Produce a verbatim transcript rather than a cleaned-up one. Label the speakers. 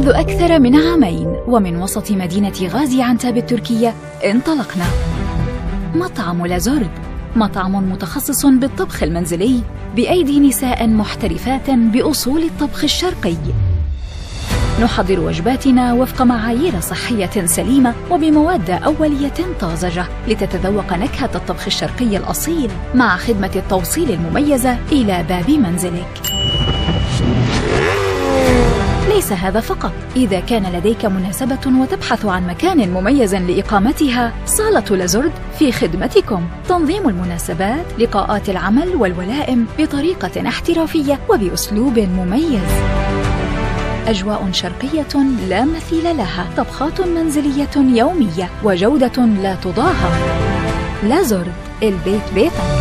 Speaker 1: منذ أكثر من عامين ومن وسط مدينة غازي عنتاب التركية انطلقنا. مطعم لازورد مطعم متخصص بالطبخ المنزلي بأيدي نساء محترفات بأصول الطبخ الشرقي. نحضر وجباتنا وفق معايير صحية سليمة وبمواد أولية طازجة لتتذوق نكهة الطبخ الشرقي الأصيل مع خدمة التوصيل المميزة إلى باب منزلك. ليس هذا فقط، إذا كان لديك مناسبة وتبحث عن مكان مميز لإقامتها، صالة لازورد في خدمتكم. تنظيم المناسبات، لقاءات العمل والولائم بطريقة احترافية وبأسلوب مميز. أجواء شرقية لا مثيل لها، طبخات منزلية يومية وجودة لا تضاهى. لازورد، البيت بيتك.